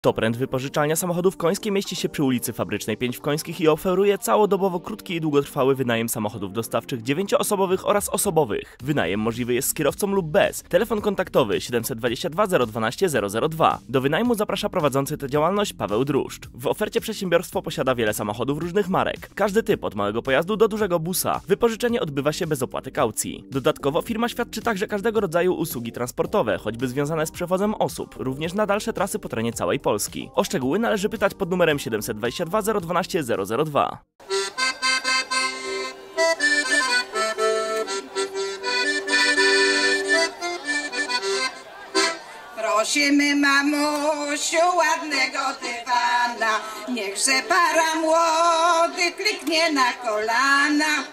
Toprent wypożyczalnia samochodów końskiej mieści się przy ulicy Fabrycznej 5 w Końskich i oferuje całodobowo krótki i długotrwały wynajem samochodów dostawczych 9-osobowych oraz osobowych. Wynajem możliwy jest z kierowcą lub bez. Telefon kontaktowy 722 012 002. Do wynajmu zaprasza prowadzący tę działalność Paweł Druszcz. W ofercie przedsiębiorstwo posiada wiele samochodów różnych marek. Każdy typ od małego pojazdu do dużego busa. Wypożyczenie odbywa się bez opłaty kaucji. Dodatkowo firma świadczy także każdego rodzaju usługi transportowe, choćby związane z przewozem osób, również na dalsze trasy po terenie całej Polski. O szczegóły należy pytać pod numerem 722 012 002. Prosimy, mamusiu, ładnego dywana, niechże para młody kliknie na kolana.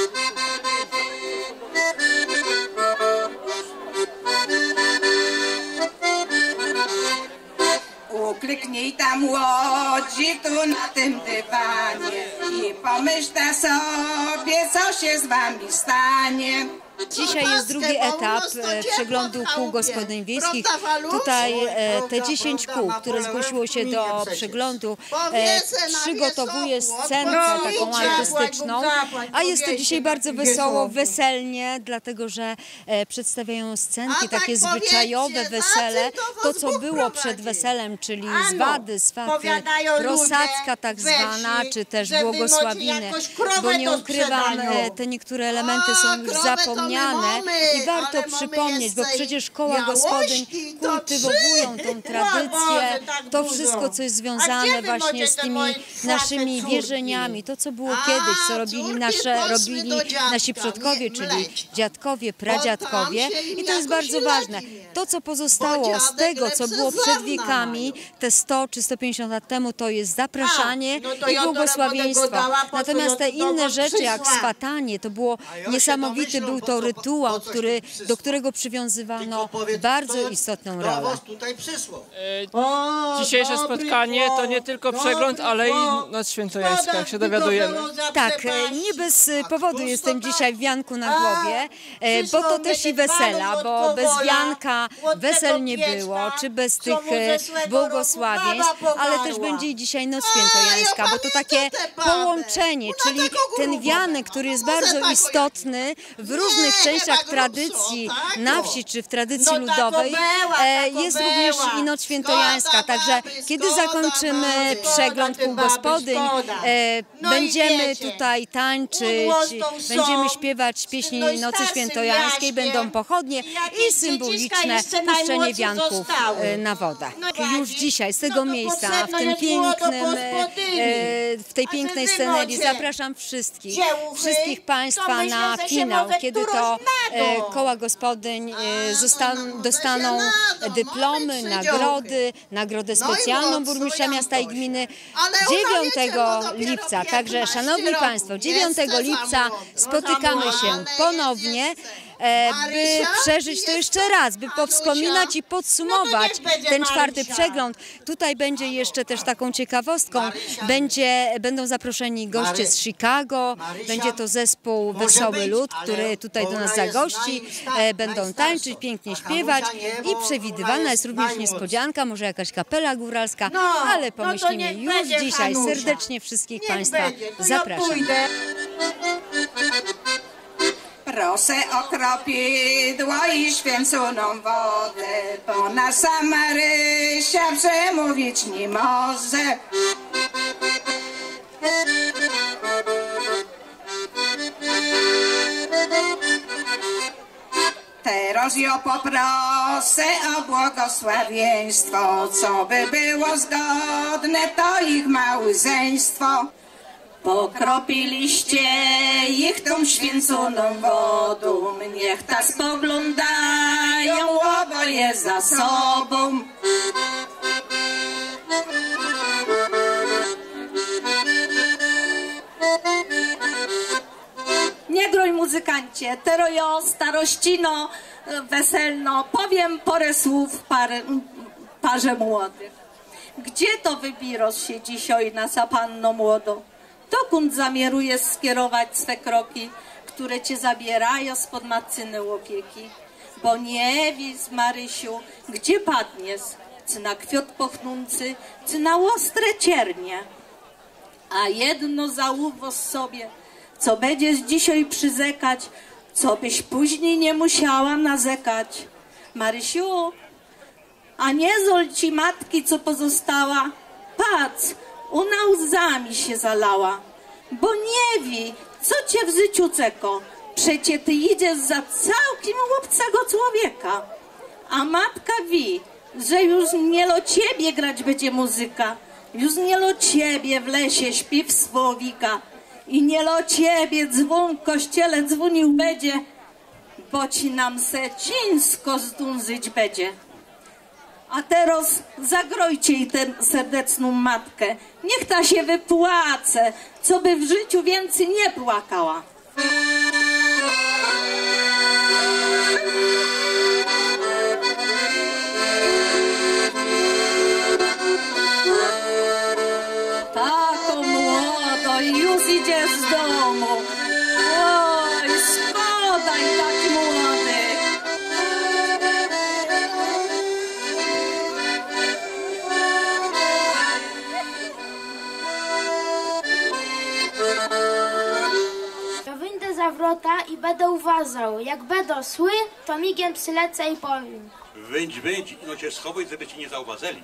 Ukliknij tam łodzi tu na tym dywanie i pomyśl sobie, co się z wami stanie. Dzisiaj jest drugi etap przeglądu kół gospodyń wiejskich. Tutaj te 10 kół, które zgłosiło się do przeglądu, przygotowuje scenkę taką artystyczną, a jest to dzisiaj bardzo wesoło, weselnie, dlatego że przedstawiają scenki, takie zwyczajowe wesele, to co było przed weselem, czyli zwady, swaty, prosadzka tak zwana, czy też błogosławiny, bo nie ukrywam, te niektóre elementy są już zapomniane i warto przypomnieć, bo przecież koła gospodyń kultywują tą tradycję, to wszystko, co jest związane właśnie z tymi naszymi wierzeniami, to co było kiedyś, co robili nasi przodkowie, czyli dziadkowie, pradziadkowie, i to jest bardzo ważne. To, co pozostało z tego, co było przed wiekami, te 100 czy 150 lat temu, to jest zapraszanie i błogosławieństwo. Natomiast te inne rzeczy, jak swatanie, to było niesamowity, był to rytuał, do którego przywiązywano bardzo istotną rolę. Dzisiejsze spotkanie to nie tylko przegląd, ale i noc świętojańska, jak się dowiadujemy. Tak, nie bez powodu jestem dzisiaj w wianku na głowie, bo to też i wesela, bo bez wianka wesel nie było, czy bez tych błogosławieństw, ale też będzie i dzisiaj noc świętojańska, bo to takie połączenie, czyli ten wianek, który jest bardzo istotny w różnych częściach tradycji na wsi, czy w tradycji ludowej, jest również i noc świętojańska, także kiedy zakończymy przegląd kół gospodyń, będziemy tutaj tańczyć, będziemy śpiewać pieśni nocy świętojańskiej, będą pochodnie i symboliczne puszczenie wianków na wodę. Już dzisiaj z tego miejsca, w tej pięknej scenerii zapraszam wszystkich Państwa na finał, kiedy to koła gospodyń dostaną dyplomy, nagrodę specjalną burmistrza miasta i gminy 9 lipca. Także szanowni Państwo, 9 lipca spotykamy się ponownie, by przeżyć to jeszcze raz, by powspominać i podsumować ten 4. przegląd. Tutaj będzie jeszcze też taką ciekawostką, będą zaproszeni goście z Chicago, będzie to zespół Wesoły Lud, który tutaj do nas zagości, będą tańczyć, pięknie śpiewać i przewidywana jest również niespodzianka, może jakaś kapela góralska, ale pomyślimy już dzisiaj. Serdecznie wszystkich Państwa zapraszam. Proszę o kropidło i święconą wodę, bo nasza Marysia przemówić nie może. Teraz ja poproszę o błogosławieństwo, co by było zgodne, to ich małżeństwo. Pokropiliście ich tą święconą wodą, niech ta spoglądają oboje za sobą. Nie groń muzykancie, tero jo starościno weselno, powiem parę słów parze młodych. Gdzie to wybiros się dzisiaj nasza panno młodo? Dokąd zamierujesz skierować swe kroki, które cię zabierają spod matczyny opieki? Bo nie wiesz, Marysiu, gdzie padniesz, czy na kwiat pochnący, czy na ostre ciernie. A jedno zauważ sobie, co będziesz dzisiaj przyzekać, co byś później nie musiała nazekać. Marysiu, a nie zol ci matki, co pozostała? Patrz, ona łzami się zalała, bo nie wie, co cię w życiu ceko. Przecie ty idziesz za całkiem obcego człowieka. A matka wie, że już nie lo ciebie grać będzie muzyka, już nie lo ciebie w lesie śpiew słowika i nie lo ciebie dzwon w kościele dzwonił będzie, bo ci nam se ciężko zdążyć będzie. A teraz zagrojcie jej tę serdeczną matkę, niech ta się wypłace, co by w życiu więcej nie płakała. Tako młodo już idzie z domu. Oj, szkoda i taki młody. Ja wyjdę za wrota i będę uważał. Jak będą szły, to migiem przylecę i powiem. Wyjdź, no cię schowaj, żeby ci nie zauważyli.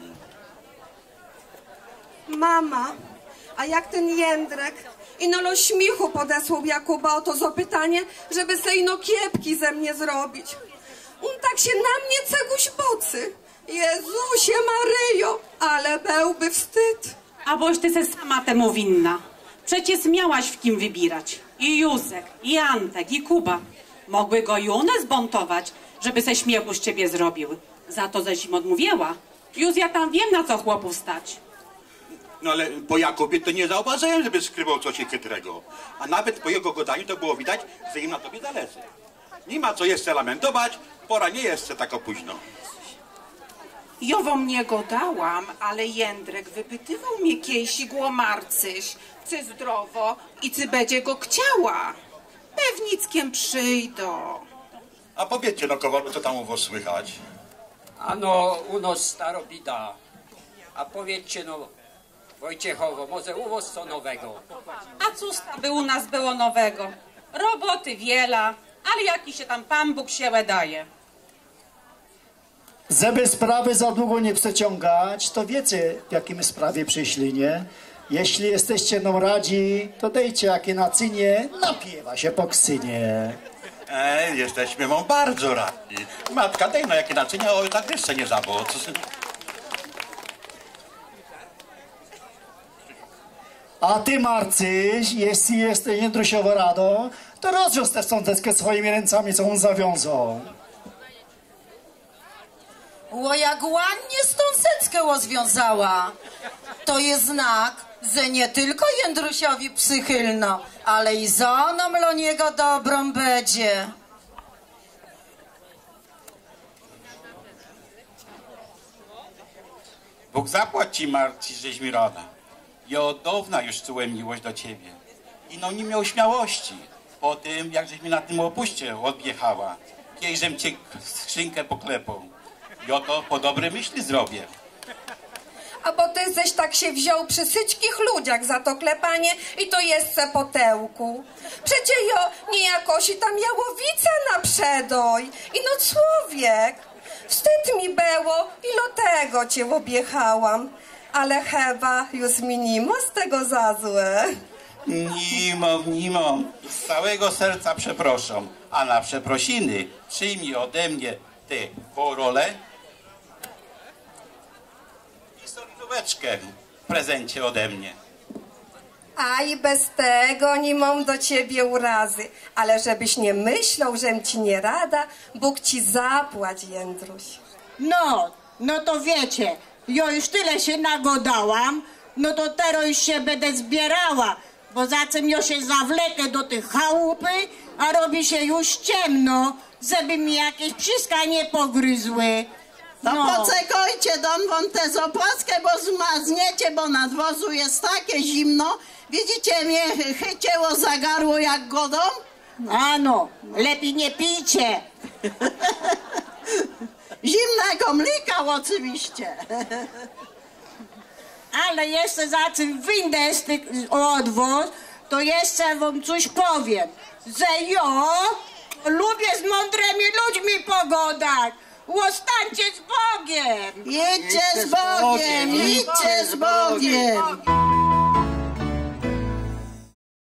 Mama, a jak ten Jędrek? Ino lo śmichu podesłał Jakuba o to zapytanie, żeby se ino kiepki ze mnie zrobić. On tak się na mnie ceguś bocy. Jezusie Maryjo, ale byłby wstyd. A boś ty se sama temu winna. Przecież miałaś w kim wybierać. I Józek, i Antek, i Kuba. Mogły go i one zbuntować, żeby se śmiechu z ciebie zrobił. Za to zaś im odmówiła. Już ja tam wiem, na co chłopów stać. No ale po Jakubie to nie zauważyłem, żeby skrywał coś chytrego. A nawet po jego gadaniu to było widać, że im na tobie zależy. Nie ma co jeszcze lamentować, pora nie jest tak późno. Ja wam nie godałam, ale Jędrek wypytywał mnie kiejsi głomarcyś, czy zdrowo i czy będzie go chciała. Pewnickiem przyjdą. A powiedzcie, no Kowalu, co tam u was słychać? Ano, u nas staro bida. A powiedzcie, no, Wojciechowo, może u was co nowego? A cóż by u nas było nowego? Roboty wiela, ale jaki się tam Pan Bóg się daje. Żeby sprawy za długo nie przeciągać, to wiecie, w jakim sprawie przyszli, nie? Jeśli jesteście nam radzi, to dejcie jakie naczynie, napiewa się po ksynie. Jesteśmy wam bardzo radni. Matka, dej no jakie naczynia, oj, tak jeszcze nie zabóc. A ty, Marcyś, jeśli jesteś Jędrusiowo rado, to rozwiąż tę sądeckę swoimi ręcami, co on zawiązał. O, jak ładnie stąseckę rozwiązała. To jest znak, że nie tylko Jędrusiowi przychylno, ale i żonom dla niego dobrą będzie. Bóg zapłać ci, Marci, żeś mi rada. Ja od dawna już czułem miłość do ciebie. I no nie miał śmiałości. Po tym, jak żeś mi na tym opuście odjechała, kiejżem cię skrzynkę poklepał. Ja to po dobrej myśli zrobię. A bo ty żeś tak się wziął przy syćkich ludziach za to klepanie i to jest se potełku. Przecie jo niejakosi tam jałowica na przedoj i no człowiek. Wstyd mi było i lo tego cię objechałam. Ale chyba już mi nimo z tego za złe. Nimo. Z całego serca przeproszam. A na przeprosiny przyjmij ode mnie tę rolę i solidóweczkę w prezencie ode mnie. A i bez tego nie mam do ciebie urazy. Ale żebyś nie myślał, żem ci nie rada, Bóg ci zapłać, Jędruś. No to wiecie, ja już tyle się nagodałam, no to teraz już się będę zbierała, bo za czym ja się zawlekę do tych chałupy, a robi się już ciemno, żeby mi jakieś psiska nie pogryzły. No poczekajcie, dam wam tę opłaskę, bo zmazniecie, bo na dworzu jest takie zimno. Widzicie, mnie chyciło za gardło jak godą? Ano, lepiej nie pijcie. Zimnego mlika oczywiście. Ale jeszcze za czym wyjdę z tych odwoz, to jeszcze wam coś powiem, że ja lubię z mądrymi ludźmi pogadać. Ostańcie z Bogiem! Idźcie z Bogiem, idźcie z Bogiem!